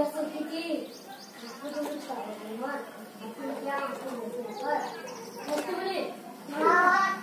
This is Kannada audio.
biasa Kiki. Aku dulu tak teman. Aku yang aku mau. Mesti beli.